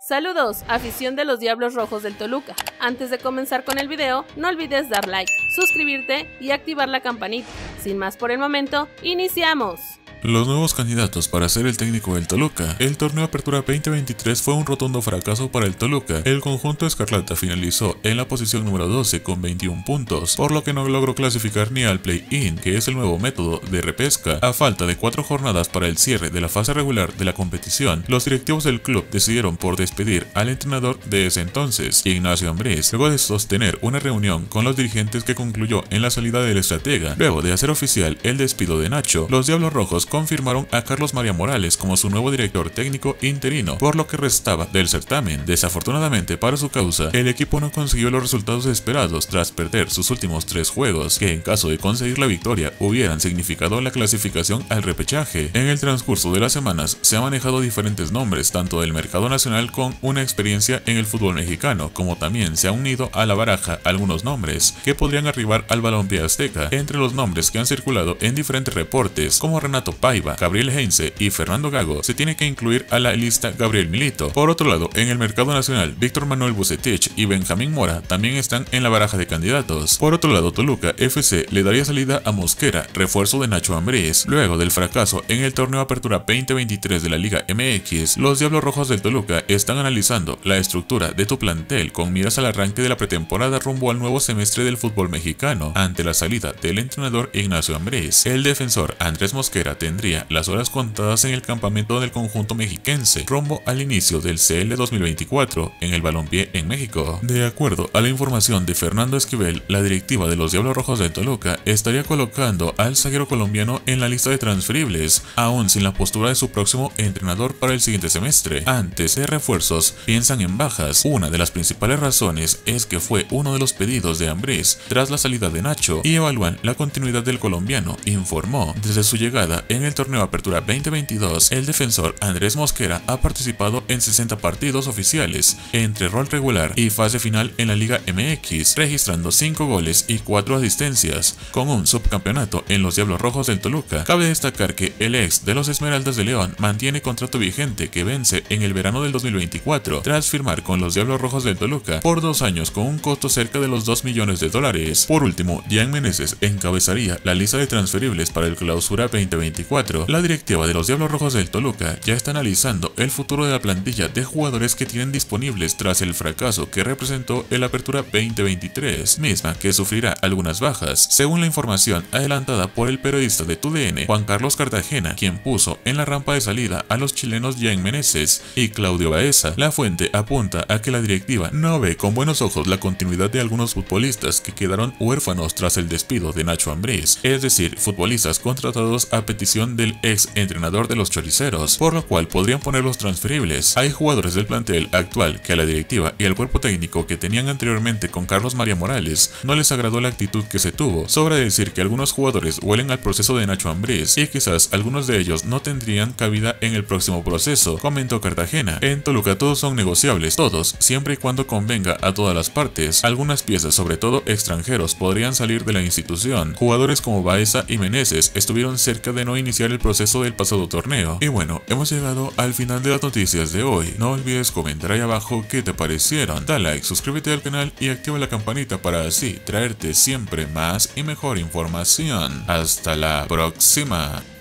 Saludos, afición de los Diablos Rojos del Toluca. Antes de comenzar con el video, no olvides dar like, suscribirte y activar la campanita. Sin más por el momento, ¡iniciamos! Los nuevos candidatos para ser el técnico del Toluca. El torneo Apertura 2023 fue un rotundo fracaso para el Toluca. El conjunto escarlata finalizó en la posición número 12 con 21 puntos, por lo que no logró clasificar ni al play-in, que es el nuevo método de repesca. A falta de 4 jornadas para el cierre de la fase regular de la competición, los directivos del club decidieron por despedir al entrenador de ese entonces, Ignacio Ambriz, luego de sostener una reunión con los dirigentes que concluyó en la salida del estratega. Luego de hacer oficial el despido de Nacho, los Diablos Rojos confirmaron a Carlos María Morales como su nuevo director técnico interino por lo que restaba del certamen. Desafortunadamente para su causa, el equipo no consiguió los resultados esperados tras perder sus últimos 3 juegos, que en caso de conseguir la victoria hubieran significado la clasificación al repechaje. En el transcurso de las semanas se han manejado diferentes nombres, tanto del mercado nacional con una experiencia en el fútbol mexicano, como también se han unido a la baraja algunos nombres que podrían arribar al balompié azteca. Entre los nombres que han circulado en diferentes reportes, como Renato Paiva, Gabriel Heinze y Fernando Gago, se tiene que incluir a la lista Gabriel Milito. Por otro lado, en el mercado nacional, Víctor Manuel Bucetich y Benjamín Mora también están en la baraja de candidatos. Por otro lado, Toluca FC le daría salida a Mosquera, refuerzo de Nacho Ambriz. Luego del fracaso en el torneo Apertura 2023 de la Liga MX, los Diablos Rojos del Toluca están analizando la estructura de tu plantel con miras al arranque de la pretemporada rumbo al nuevo semestre del fútbol mexicano. Ante la salida del entrenador Ignacio Ambriz, el defensor Andrés Mosquera tendría las horas contadas en el campamento del conjunto mexiquense rumbo al inicio del CL 2024 en el balompié en México. De acuerdo a la información de Fernando Esquivel, la directiva de los Diablos Rojos de Toluca estaría colocando al zaguero colombiano en la lista de transferibles, aún sin la postura de su próximo entrenador para el siguiente semestre. Antes de refuerzos, piensan en bajas. Una de las principales razones es que fue uno de los pedidos de Ambriz tras la salida de Nacho y evalúan la continuidad del colombiano, informó. Desde su llegada en el torneo Apertura 2022, el defensor Andrés Mosquera ha participado en 60 partidos oficiales, entre rol regular y fase final en la Liga MX, registrando 5 goles y 4 asistencias, con un subcampeonato en los Diablos Rojos del Toluca. Cabe destacar que el ex de los Esmeraldas de León mantiene contrato vigente que vence en el verano del 2024, tras firmar con los Diablos Rojos del Toluca por 2 años con un costo cerca de los $2 millones. Por último, Jan Meneses encabezaría la lista de transferibles para el Clausura 2024. La directiva de los Diablos Rojos del Toluca ya está analizando el futuro de la plantilla de jugadores que tienen disponibles tras el fracaso que representó el Apertura 2023, misma que sufrirá algunas bajas, según la información adelantada por el periodista de TUDN, Juan Carlos Cartagena, quien puso en la rampa de salida a los chilenos Jan Meneses y Claudio Baeza. La fuente apunta a que la directiva no ve con buenos ojos la continuidad de algunos futbolistas que quedaron huérfanos tras el despido de Nacho Ambriz, es decir, futbolistas contratados a petición del ex entrenador de los choriceros, por lo cual podrían ponerlos transferibles. Hay jugadores del plantel actual que a la directiva y al cuerpo técnico que tenían anteriormente con Carlos María Morales no les agradó la actitud que se tuvo. Sobra decir que algunos jugadores huelen al proceso de Nacho Ambriz y quizás algunos de ellos no tendrían cabida en el próximo proceso, comentó Cartagena. En Toluca todos son negociables, todos, siempre y cuando convenga a todas las partes. Algunas piezas, sobre todo extranjeros, podrían salir de la institución. Jugadores como Baeza y Meneses estuvieron cerca de no iniciar el proceso del pasado torneo. Y bueno, hemos llegado al final de las noticias de hoy. No olvides comentar ahí abajo qué te parecieron. Da like, suscríbete al canal y activa la campanita para así traerte siempre más y mejor información. Hasta la próxima.